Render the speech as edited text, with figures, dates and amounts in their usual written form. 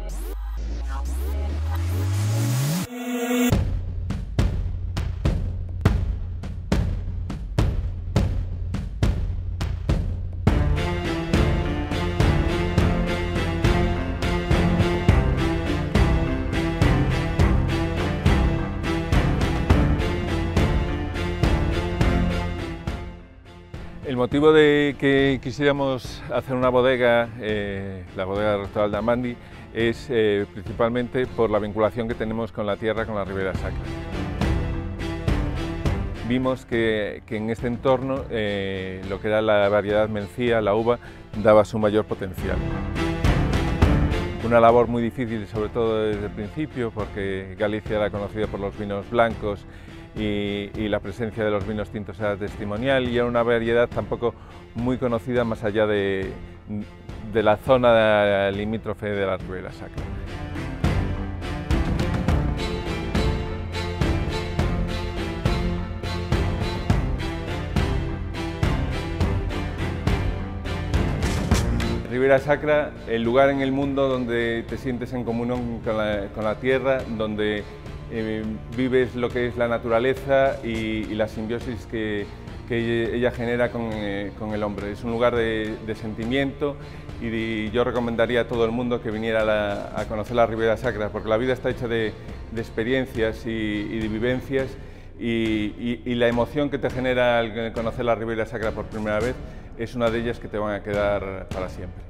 El motivo de que quisiéramos hacer una bodega, la bodega restaurante Amandi, es principalmente por la vinculación que tenemos con la tierra, con la Ribera Sacra. Vimos que en este entorno lo que era la variedad mencía, la uva, daba su mayor potencial. Una labor muy difícil, sobre todo desde el principio, porque Galicia era conocida por los vinos blancos y la presencia de los vinos tintos era testimonial, y era una variedad tampoco muy conocida más allá de la zona limítrofe de la Ribera Sacra. Ribera Sacra, el lugar en el mundo donde te sientes en comunión con la tierra, donde vives lo que es la naturaleza y la simbiosis que ella genera con el hombre. Es un lugar de sentimiento, y yo recomendaría a todo el mundo que viniera a conocer la Ribera Sacra, porque la vida está hecha de experiencias y de vivencias, y la emoción que te genera al conocer la Ribera Sacra por primera vez es una de ellas que te van a quedar para siempre.